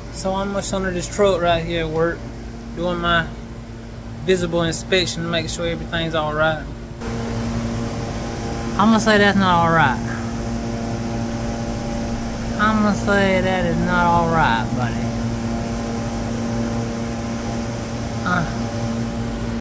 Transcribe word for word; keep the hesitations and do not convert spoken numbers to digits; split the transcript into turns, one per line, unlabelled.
So I'm much under this truck right here at work, doing my visible inspection to make sure everything's alright. I'm gonna say that's not alright. I'm gonna say that is not alright, buddy.